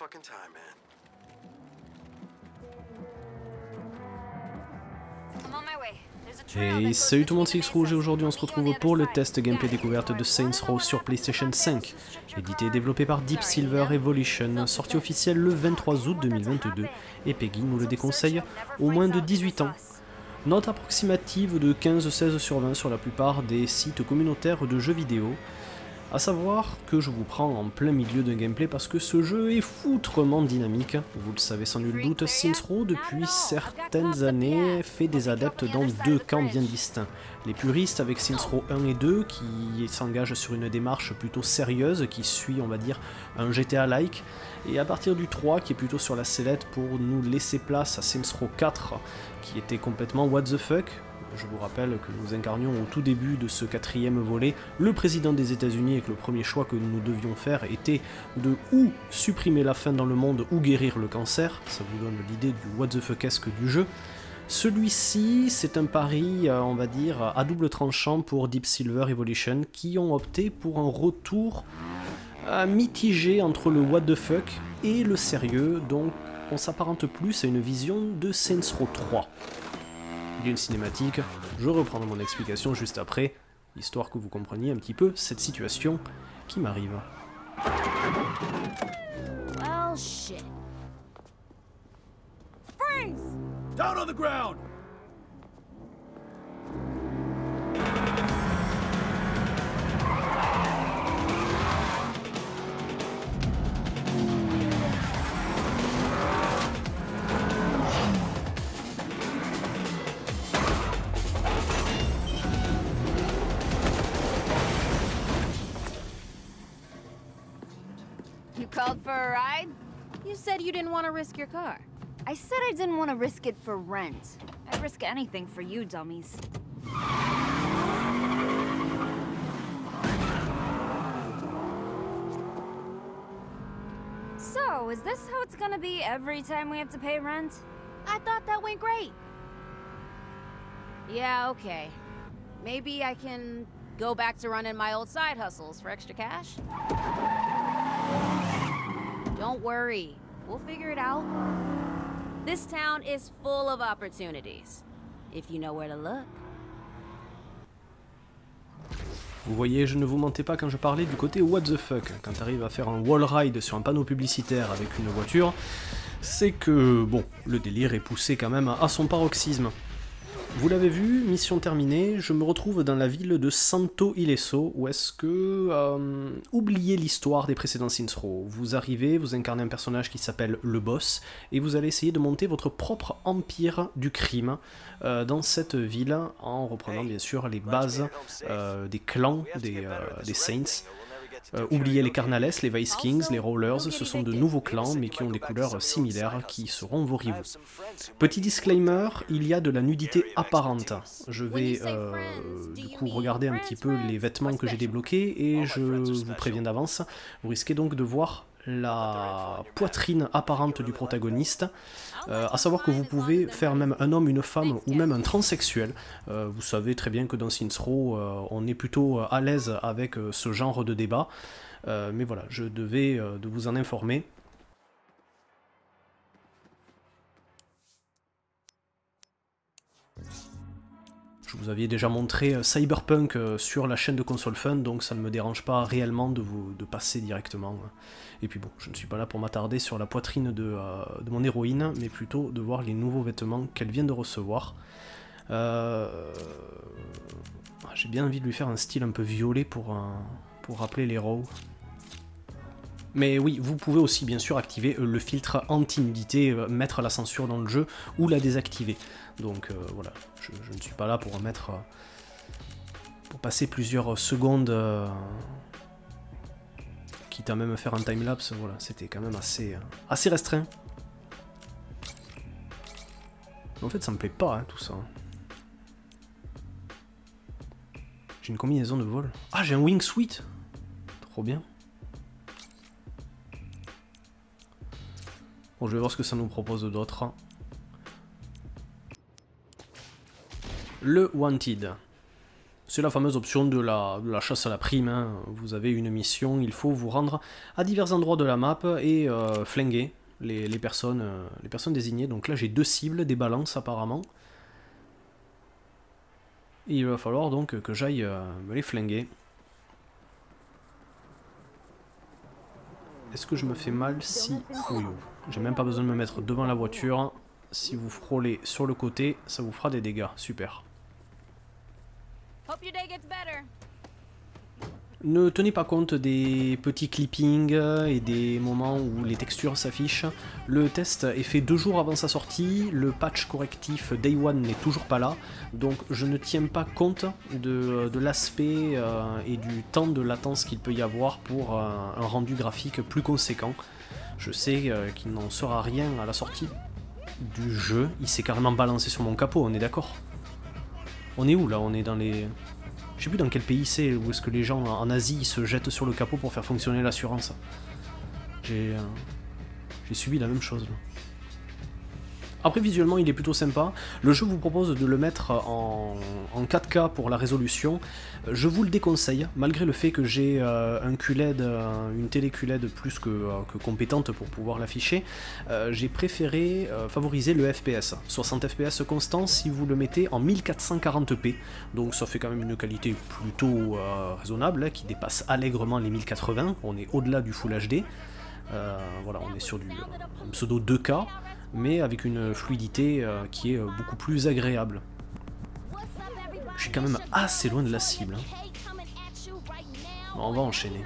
fucking time, man. Et salut tout le monde, c'est X-Rouge et aujourd'hui on se retrouve pour le test gameplay découverte de Saints Row sur PlayStation 5. Édité et développé par Deep Silver Evolution, sorti officiel le 23 août 2022, et Peggy nous le déconseille au moins de 18 ans. Note approximative de 15-16 sur 20 sur la plupart des sites communautaires de jeux vidéo. A savoir que je vous prends en plein milieu d'un gameplay parce que ce jeu est foutrement dynamique. Vous le savez sans nul doute, Saints Row depuis certaines années fait des adeptes dans deux camps bien distincts. Les puristes avec Saints Row 1 et 2 qui s'engagent sur une démarche plutôt sérieuse, qui suit on va dire un GTA-like, et à partir du 3 qui est plutôt sur la sellette pour nous laisser place à Saints Row 4 qui était complètement what the fuck. Je vous rappelle que nous incarnions au tout début de ce quatrième volet le président des États-Unis et que le premier choix que nous devions faire était de ou supprimer la faim dans le monde ou guérir le cancer. Ça vous donne l'idée du what the fuckesque du jeu. Celui-ci, c'est un pari, on va dire, à double tranchant pour Deep Silver Evolution qui ont opté pour un retour mitigé entre le what the fuck et le sérieux, donc on s'apparente plus à une vision de Saints Row 3. Il y a une cinématique, je reprendrai mon explication juste après, histoire que vous compreniez un petit peu cette situation qui m'arrive. Well, shit. Freeze! Down on the ground! You called for a ride? You said you didn't want to risk your car. I said I didn't want to risk it for rent. I'd risk anything for you, dummies. So, is this how it's gonna be every time we have to pay rent? I thought that went great. Yeah, okay. Maybe I can go back to running my old side hustles for extra cash? Don't worry, we'll figure it out. This town is full of opportunities, if you know where to look. Vous voyez, je ne vous mentais pas quand je parlais du côté what the fuck. Quand tu arrives à faire un wall ride sur un panneau publicitaire avec une voiture, c'est que, bon, le délire est poussé quand même à son paroxysme. Vous l'avez vu, mission terminée, je me retrouve dans la ville de Santo Ileso, où est-ce que... oubliez l'histoire des précédents Saints Row. Vous arrivez, vous incarnez un personnage qui s'appelle le Boss, et vous allez essayer de monter votre propre empire du crime dans cette ville, en reprenant bien sûr les bases des clans des Saints. Oubliez les Carnales, les Vice Kings, les Rollers, ce sont de nouveaux clans mais qui ont des couleurs similaires qui seront vos rivaux. Petit disclaimer, il y a de la nudité apparente. Je vais du coup regarder un petit peu les vêtements que j'ai débloqués et je vous préviens d'avance, vous risquez donc de voir la poitrine apparente du protagoniste, à savoir que vous pouvez faire même un homme, une femme ou même un transsexuel. Vous savez très bien que dans Saints Row on est plutôt à l'aise avec ce genre de débat, mais voilà, je devais de vous en informer. Je vous aviez déjà montré Cyberpunk sur la chaîne de Console Fun, donc ça ne me dérange pas réellement de passer directement. Et puis bon, je ne suis pas là pour m'attarder sur la poitrine de mon héroïne, mais plutôt de voir les nouveaux vêtements qu'elle vient de recevoir. J'ai bien envie de lui faire un style un peu violet pour rappeler les Row. Mais oui, vous pouvez aussi bien sûr activer le filtre anti-nudité, mettre la censure dans le jeu ou la désactiver. Donc voilà, je ne suis pas là pour pour passer plusieurs secondes, quitte à même faire un timelapse. Voilà, c'était quand même assez restreint. En fait, ça me plaît pas tout ça. J'ai une combinaison de vol. Ah, j'ai un wingsuit. Trop bien. Bon, je vais voir ce que ça nous propose d'autre. Le Wanted. C'est la fameuse option de la chasse à la prime, hein. Vous avez une mission, il faut vous rendre à divers endroits de la map et flinguer les personnes désignées. Donc là j'ai 2 cibles, des balances apparemment. Et il va falloir donc que j'aille me les flinguer. Est-ce que je me fais mal si... Oui, j'ai même pas besoin de me mettre devant la voiture. Si vous frôlez sur le côté, ça vous fera des dégâts. Super. Ne tenez pas compte des petits clippings et des moments où les textures s'affichent. Le test est fait 2 jours avant sa sortie, le patch correctif Day One n'est toujours pas là, donc je ne tiens pas compte de l'aspect et du temps de latence qu'il peut y avoir pour un rendu graphique plus conséquent. Je sais qu'il n'en sera rien à la sortie du jeu, il s'est carrément balancé sur mon capot, on est d'accord? On est où là? On est dans les... Je sais plus dans quel pays c'est, où est-ce que les gens en Asie ils se jettent sur le capot pour faire fonctionner l'assurance. J'ai subi la même chose là. Après visuellement il est plutôt sympa. Le jeu vous propose de le mettre en 4K pour la résolution. Je vous le déconseille, malgré le fait que j'ai un QLED, une télé QLED plus que compétente pour pouvoir l'afficher. J'ai préféré favoriser le FPS. 60 FPS constant si vous le mettez en 1440p. Donc ça fait quand même une qualité plutôt raisonnable, hein, qui dépasse allègrement les 1080. On est au-delà du Full HD. Voilà, on est sur du pseudo 2K. Mais avec une fluidité qui est beaucoup plus agréable. Je suis quand même assez loin de la cible. Hein. Bon, on va enchaîner.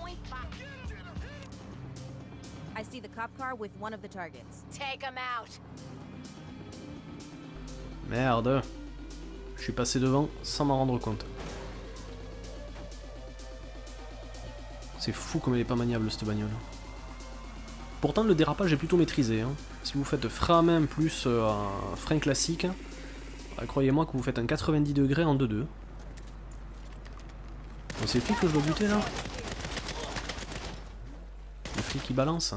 Merde. Je suis passé devant sans m'en rendre compte. C'est fou comme elle est pas maniable cette bagnole. Pourtant le dérapage est plutôt maîtrisé, hein. Si vous faites frein à main plus un frein classique, croyez-moi que vous faites un 90 degrés en 2-2. Bon, c'est le flic que je dois buter là? Le flic qui balance.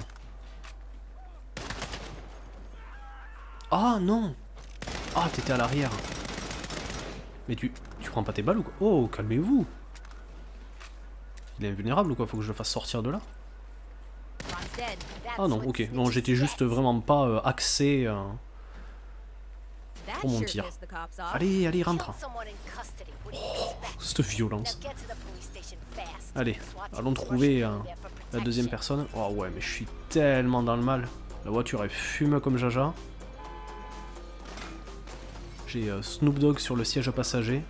Ah non! Ah t'étais à l'arrière. Mais tu prends pas tes balles ou quoi? Oh calmez-vous! Il est invulnérable ou quoi? Faut que je le fasse sortir de là? Ah non, ok. Non, j'étais juste vraiment pas axé pour mon tir. Allez, allez, rentre. Oh, cette violence. Allez, allons trouver la deuxième personne. Oh ouais, mais je suis tellement dans le mal. La voiture, elle fume comme jaja. J'ai Snoop Dogg sur le siège passager.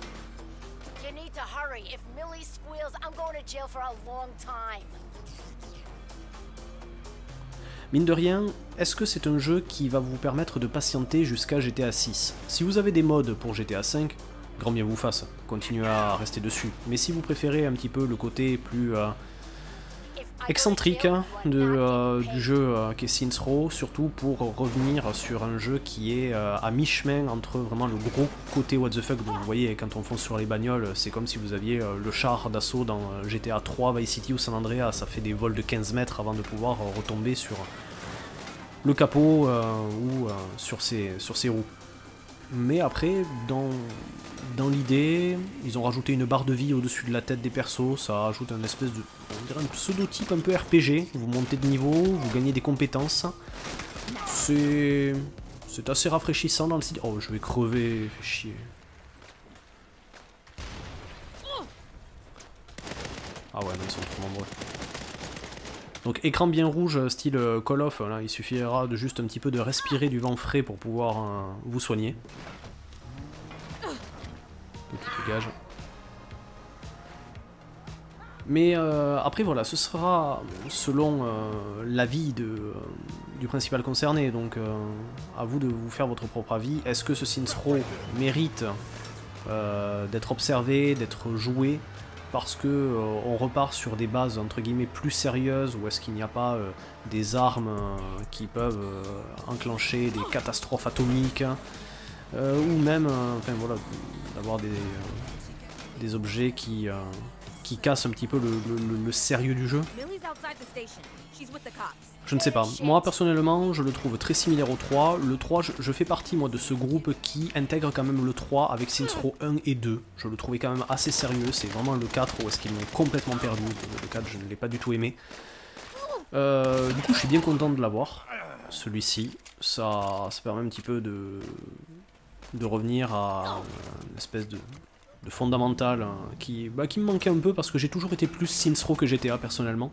Mine de rien, est-ce que c'est un jeu qui va vous permettre de patienter jusqu'à GTA 6? Si vous avez des mods pour GTA 5, grand bien vous fasse, continuez à rester dessus. Mais si vous préférez un petit peu le côté plus excentrique du jeu qui est Saints Row, surtout pour revenir sur un jeu qui est à mi-chemin entre vraiment le gros côté what the fuck. Donc vous voyez, quand on fonce sur les bagnoles, c'est comme si vous aviez le char d'assaut dans GTA 3, Vice City ou San Andreas. Ça fait des vols de 15 mètres avant de pouvoir retomber sur le capot ou sur ses roues. Mais après, dans l'idée, ils ont rajouté une barre de vie au-dessus de la tête des persos, ça ajoute un espèce de... on dirait un pseudo-type un peu RPG, vous montez de niveau, vous gagnez des compétences. C'est assez rafraîchissant dans le style... Oh, je vais crever, fait chier. Ah ouais, non, ils sont trop nombreux. Donc écran bien rouge, style Call of, là, il suffira de juste un petit peu de respirer du vent frais pour pouvoir vous soigner. Dégage. Mais après voilà, ce sera selon l'avis du principal concerné, donc à vous de vous faire votre propre avis. Est-ce que ce Saints Row mérite d'être observé, d'être joué, parce que on repart sur des bases entre guillemets plus sérieuses, ou est-ce qu'il n'y a pas des armes qui peuvent enclencher des catastrophes atomiques, ou même enfin voilà, d'avoir des objets qui qui casse un petit peu le sérieux du jeu. Je ne sais pas. Moi, personnellement, je le trouve très similaire au 3. Le 3, je fais partie, moi, de ce groupe qui intègre quand même le 3 avec Saints Row 1 et 2. Je le trouvais quand même assez sérieux. C'est vraiment le 4 où est-ce qu'ils m'ont complètement perdu. Le 4, je ne l'ai pas du tout aimé. Du coup, je suis bien content de l'avoir. Celui-ci, ça permet un petit peu de revenir à une espèce de fondamental qui me manquait un peu parce que j'ai toujours été plus Saints Row que GTA, personnellement.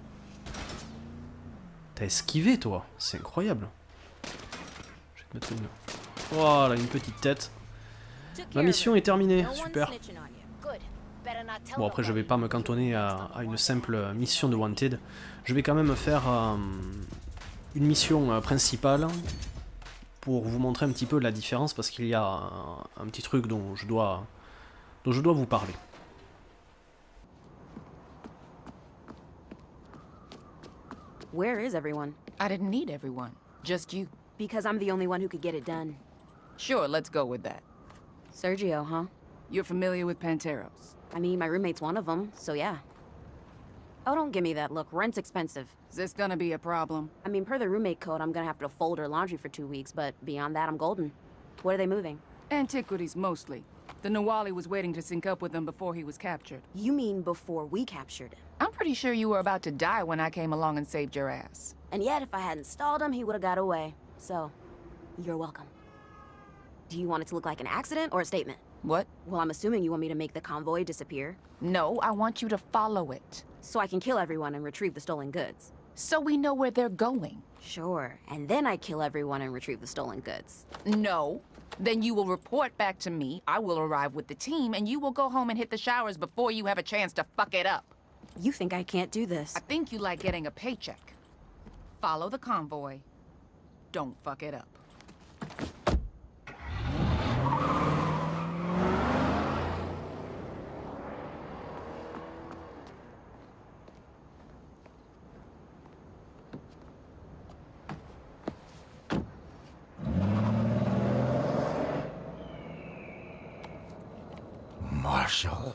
T'as esquivé, toi, c'est incroyable. Je vais te mettre une... Voilà, une petite tête. Ma mission est terminée, super. Bon, après, je vais pas me cantonner à une simple mission de Wanted. Je vais quand même faire une mission principale pour vous montrer un petit peu la différence parce qu'il y a un petit truc dont je dois vous parler. Where is everyone? I didn't need everyone, just you. Because I'm the only one who could get it done. Sure, let's go with that. Sergio, huh? You're familiar with Panteros? I mean, my roommate's one of them, so yeah. Oh, don't give me that look. Rent's expensive. Is this gonna be a problem? I mean, per the roommate code, I'm gonna have to fold her laundry for 2 weeks, but beyond that, I'm golden. Where are they moving? Antiquities, mostly. The Nawali was waiting to sync up with them before he was captured. You mean before we captured him? I'm pretty sure you were about to die when I came along and saved your ass. And yet, if I hadn't stalled him, he would've got away. So, you're welcome. Do you want it to look like an accident or a statement? What? Well, I'm assuming you want me to make the convoy disappear. No, I want you to follow it. So I can kill everyone and retrieve the stolen goods. So we know where they're going. Sure, and then I kill everyone and retrieve the stolen goods. No. Then you will report back to me, I will arrive with the team, and you will go home and hit the showers before you have a chance to fuck it up. You think I can't do this? I think you like getting a paycheck. Follow the convoy. Don't fuck it up. Marshall.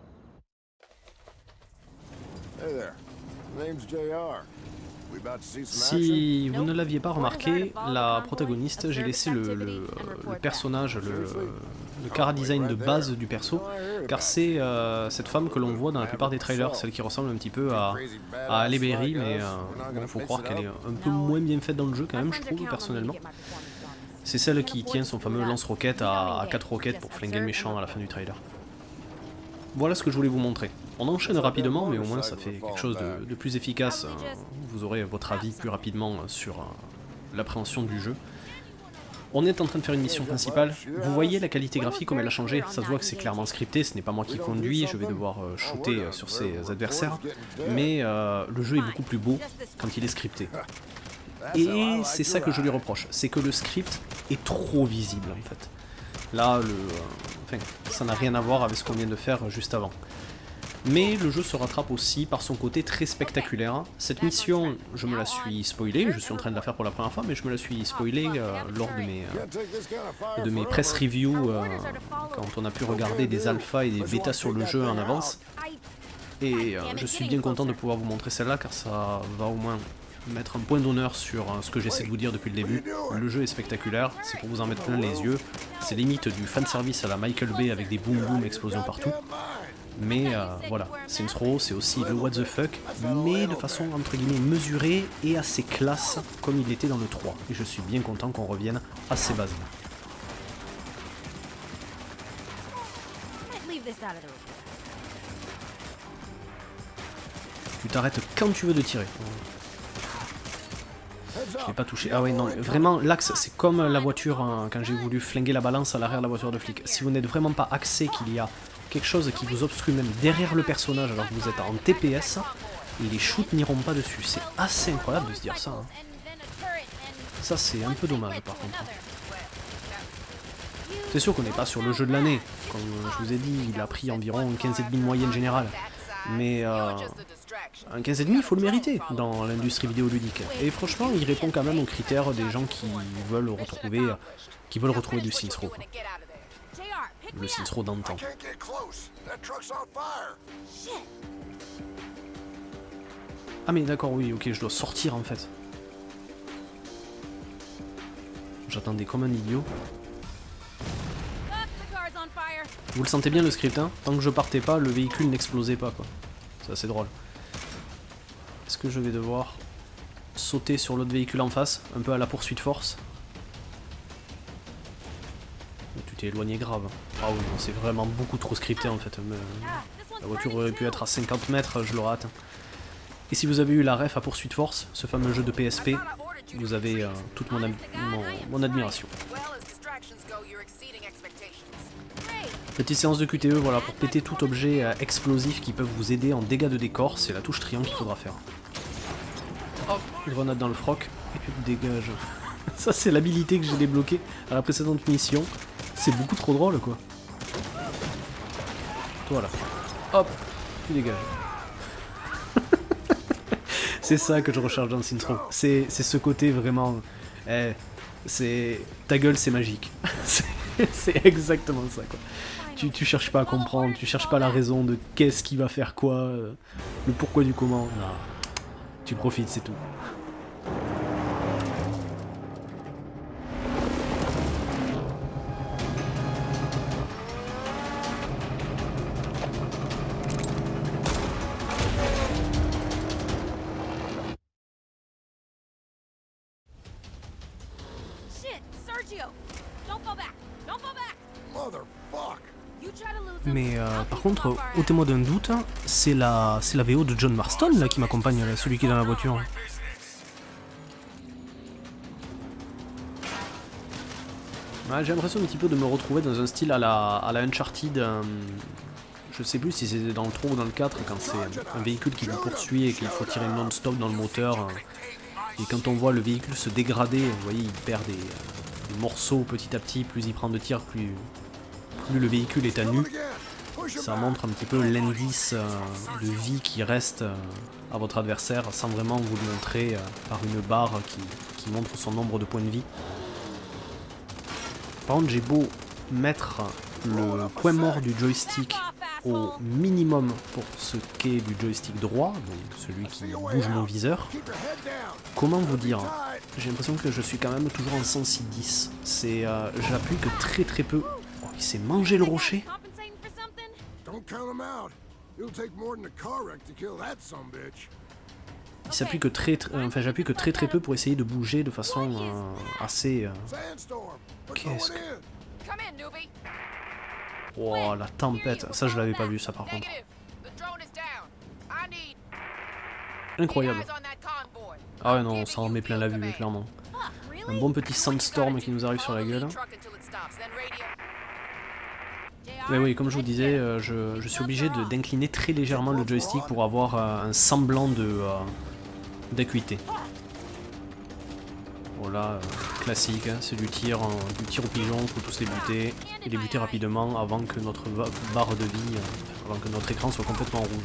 Hey there. Name's JR. We about to see some action? Si vous ne l'aviez pas remarqué, la protagoniste, j'ai laissé le personnage, le chara-design de base du perso, car c'est cette femme que l'on voit dans la plupart des trailers, celle qui ressemble un petit peu à Halle Berry, mais bon, faut croire qu'elle est un peu moins bien faite dans le jeu quand même, je trouve, personnellement. C'est celle qui tient son fameux lance-roquette à 4 roquettes pour flinguer le méchant à la fin du trailer. Voilà ce que je voulais vous montrer. On enchaîne rapidement, mais au moins ça fait quelque chose de plus efficace. Vous aurez votre avis plus rapidement sur l'appréhension du jeu. On est en train de faire une mission principale. Vous voyez la qualité graphique comme elle a changé. Ça se voit que c'est clairement scripté, ce n'est pas moi qui conduis, je vais devoir shooter sur ses adversaires. Mais le jeu est beaucoup plus beau quand il est scripté. Et c'est ça que je lui reproche, c'est que le script est trop visible en fait. Là, enfin, ça n'a rien à voir avec ce qu'on vient de faire juste avant. Mais le jeu se rattrape aussi par son côté très spectaculaire. Cette mission, je me la suis spoilée, je suis en train de la faire pour la première fois, mais je me la suis spoilée lors de mes press reviews, quand on a pu regarder des alphas et des bêtas sur le jeu en avance. Et je suis bien content de pouvoir vous montrer celle-là, car ça va au moins mettre un point d'honneur sur ce que j'essaie de vous dire depuis le début. Le jeu est spectaculaire, c'est pour vous en mettre plein les yeux. C'est limite du fanservice à la Michael Bay avec des boom boom explosions partout. Mais voilà, Saints Row c'est aussi le what the fuck, mais de façon entre guillemets mesurée et assez classe comme il était dans le 3. Et je suis bien content qu'on revienne à ces bases là. Tu t'arrêtes quand tu veux de tirer. Je l'ai pas touché. Ah ouais, non, vraiment, l'axe, c'est comme la voiture, quand j'ai voulu flinguer la balance à l'arrière de la voiture de flic. Si vous n'êtes vraiment pas axé, qu'il y a quelque chose qui vous obstrue même derrière le personnage alors que vous êtes en TPS, les shoots n'iront pas dessus. C'est assez incroyable de se dire ça. Hein. Ça, c'est un peu dommage, par contre. C'est sûr qu'on n'est pas sur le jeu de l'année. Comme je vous ai dit, il a pris environ 15,5 moyenne générale. Mais un 15,5, il faut le mériter dans l'industrie vidéoludique. Et franchement, il répond quand même aux critères des gens qui veulent retrouver du Saints Row. Le Saints Row d'antan. Ah mais d'accord, oui, ok, je dois sortir en fait. J'attendais comme un idiot. Vous le sentez bien le script, hein? Tant que je partais pas, le véhicule n'explosait pas, quoi. C'est assez drôle. Est-ce que je vais devoir sauter sur l'autre véhicule en face? Un peu à la poursuite force. Tu t'es éloigné grave. Ah oui, c'est vraiment beaucoup trop scripté en fait. La voiture aurait pu être à 50 mètres, je l'aurais atteint. Et si vous avez eu la ref à poursuite force, ce fameux jeu de PSP, vous avez toute mon admiration. Petite séance de QTE, voilà, pour péter tout objet explosif qui peut vous aider en dégâts de décor, c'est la touche triangle qu'il faudra faire. Hop, grenade dans le froc, et tu te dégages. Ça c'est l'habilité que j'ai débloquée à la précédente mission. C'est beaucoup trop drôle quoi. Voilà. Hop, tu dégages. C'est ça que je recherche dans Saints Row. C'est ce côté vraiment... c'est... Ta gueule c'est magique. C'est exactement ça quoi. Tu cherches pas à comprendre, tu cherches pas la raison de qu'est-ce qui va faire quoi, le pourquoi du comment. Non. Tu profites, c'est tout. Mais par contre, ôtez-moi d'un doute, c'est la VO de John Marston là qui m'accompagne, celui qui est dans la voiture. Ouais, j'ai l'impression un petit peu de me retrouver dans un style à la Uncharted. Je sais plus si c'était dans le 3 ou dans le 4, quand c'est un véhicule qui vous poursuit et qu'il faut tirer non-stop dans le moteur. Et quand on voit le véhicule se dégrader, vous voyez, il perd des morceaux petit à petit, plus il prend de tir, plus le véhicule est à nu. Ça montre un petit peu l'indice de vie qui reste à votre adversaire sans vraiment vous le montrer par une barre qui montre son nombre de points de vie. Par contre, j'ai beau mettre le point mort du joystick au minimum pour ce qu'est du joystick droit, donc celui qui bouge mon viseur. Comment vous dire? J'ai l'impression que je suis quand même toujours en 106-10. J'appuie que très peu. Oh, il s'est mangé le rocher. Il s'appuie que enfin j'appuie que très peu pour essayer de bouger de façon assez... Qu'est-ce que... Oh la tempête, ça je l'avais pas vu ça par contre. Incroyable. Ah ouais non, on s'en remet plein la vue clairement. Un bon petit sandstorm qui nous arrive sur la gueule. Mais oui, comme je vous disais, je suis obligé d'incliner très légèrement le joystick pour avoir un semblant d'acuité. Voilà, classique, hein, c'est du tir au pigeon, il faut tous les buter, et les buter rapidement avant que notre barre de vie, avant que notre écran soit complètement rouge.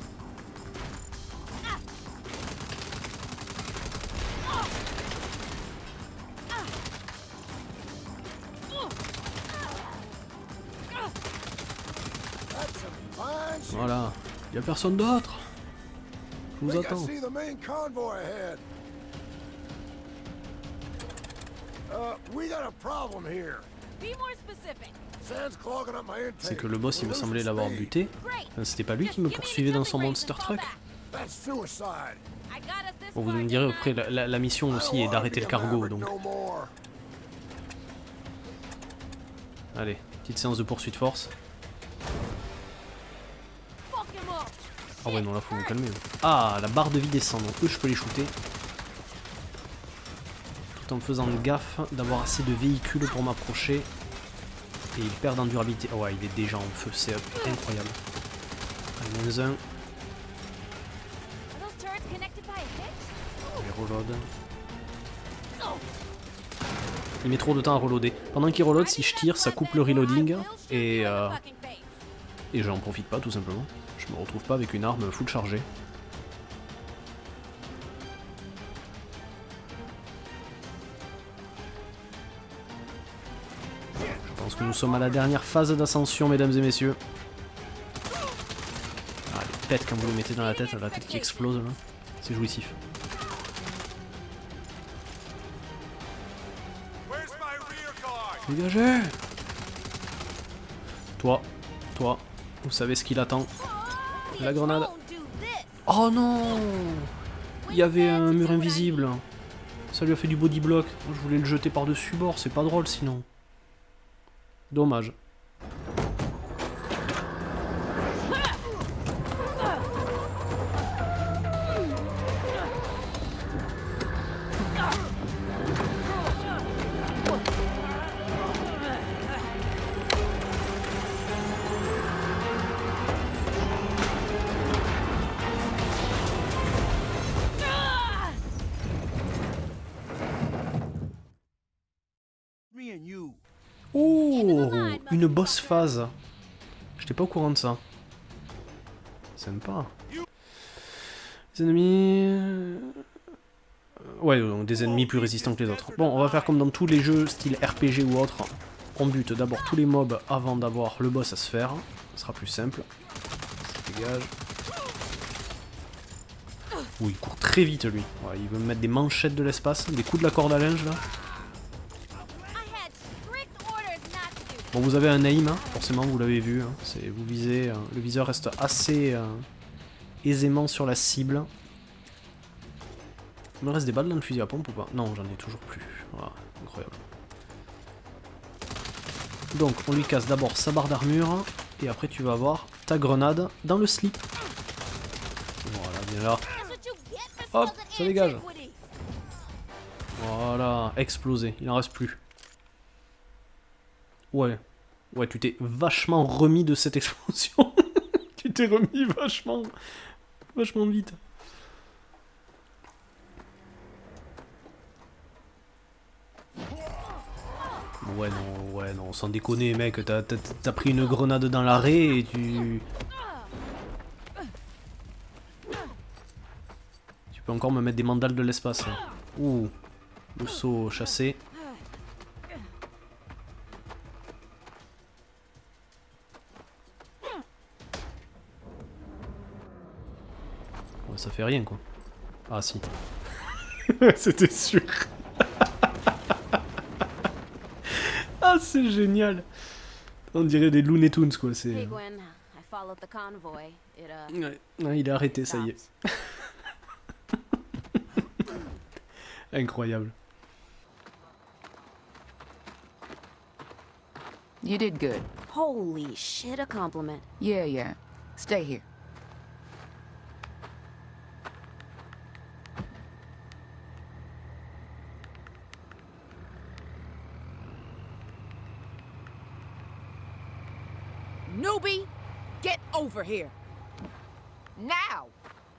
Voilà, il n'y a personne d'autre. Je vous attends. C'est que le boss il me semblait l'avoir buté. Enfin, c'était pas lui qui me poursuivait dans son monster truck. Bon, vous me direz après la mission aussi est d'arrêter le cargo donc. Allez, petite séance de poursuite force. Ah ouais non là faut vous calmer. Ah la barre de vie descend donc eux je peux les shooter. Tout en faisant gaffe d'avoir assez de véhicules pour m'approcher. Et il perd en durabilité. Oh ouais il est déjà en feu, c'est incroyable. Allez, moins un. Allez reload. Il met trop de temps à reloader. Pendant qu'il reload, si je tire, ça coupe le reloading et j'en profite pas tout simplement. Je me retrouve pas avec une arme full chargée. Je pense que nous sommes à la dernière phase d'ascension, mesdames et messieurs. Allez. pète quand vous le mettez dans la tête qui explose là. C'est jouissif. Dégagez! Toi, vous savez ce qu'il attend. La grenade. Oh non! Il y avait un mur invisible. Ça lui a fait du body block. Je voulais le jeter par-dessus bord, c'est pas drôle sinon. Dommage. Oh, une boss phase. J'étais pas au courant de ça. Sympa. Les ennemis... Ouais, donc des ennemis plus résistants que les autres. Bon, on va faire comme dans tous les jeux style RPG ou autre. On bute d'abord tous les mobs avant d'avoir le boss à se faire. Ce sera plus simple. Dégage. Ouh, il court très vite lui. Ouais, il veut me mettre des manchettes de l'espace, des coups de la corde à linge là. Bon, vous avez un aim, hein, forcément vous l'avez vu, hein, vous visez, le viseur reste assez aisément sur la cible. Il me reste des balles dans le fusil à pompe ou pas? Non, j'en ai toujours plus. Voilà, incroyable. Donc on lui casse d'abord sa barre d'armure, et après tu vas avoir ta grenade dans le slip. Voilà, viens là. Hop, ça dégage. Voilà, explosé, il n'en reste plus. Ouais, tu t'es vachement remis de cette explosion. Tu t'es remis vachement vite. Ouais non, sans déconner mec, t'as pris une grenade dans l'arrêt et tu peux encore me mettre des mandales de l'espace. Ouh, le saut chassé. Ça fait rien quoi. Ah si. C'était sûr. Ah c'est génial. On dirait des Looney Tunes quoi. C'est. Ouais, il est arrêté, ça y est. Incroyable. You did good. Holy shit, a compliment. Yeah. Stay here. Newbie, get over here. Now!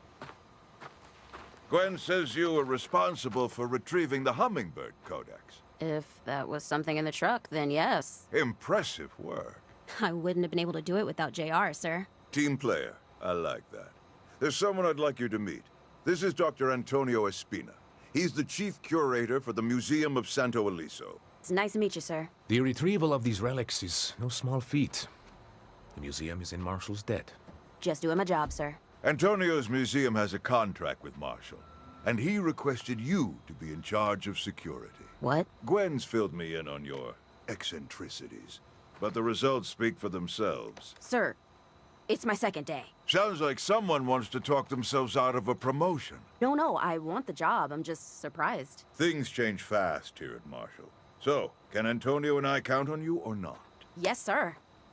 Gwen says you were responsible for retrieving the Hummingbird Codex. If that was something in the truck, then yes. Impressive work. I wouldn't have been able to do it without JR, sir. Team player. I like that. There's someone I'd like you to meet. This is Dr. Antonio Espina. He's the chief curator for the Museum of Santo Eliso. It's nice to meet you, sir. The retrieval of these relics is no small feat. The museum is in Marshall's debt. Just doing my job, sir. Antonio's museum has a contract with Marshall, and he requested you to be in charge of security. What? Gwen's filled me in on your eccentricities, but the results speak for themselves. Sir, it's my second day. Sounds like someone wants to talk themselves out of a promotion. No, I want the job. I'm just surprised. Things change fast here at Marshall. So, can Antonio and I count on you or not? Yes, sir.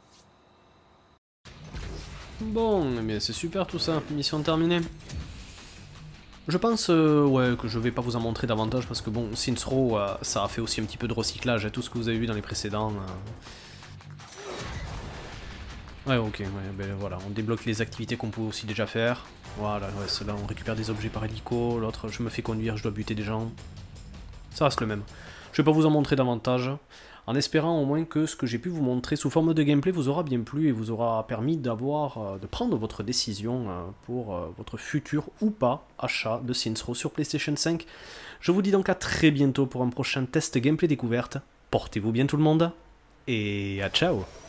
Bon, eh bien c'est super tout ça, mission terminée. Je pense ouais, que je vais pas vous en montrer davantage parce que bon, Saints Row, ça a fait aussi un petit peu de recyclage, tout ce que vous avez vu dans les précédents. Ouais, ok, ouais, ben voilà, on débloque les activités qu'on peut aussi déjà faire. Voilà, ouais, ceux-là on récupère des objets par hélico, l'autre je me fais conduire, je dois buter des gens. Ça reste le même. Je vais pas vous en montrer davantage, en espérant au moins que ce que j'ai pu vous montrer sous forme de gameplay vous aura bien plu et vous aura permis de prendre votre décision pour votre futur ou pas achat de Saints Row sur PlayStation 5. Je vous dis donc à très bientôt pour un prochain test gameplay découverte. Portez-vous bien tout le monde, et à ciao!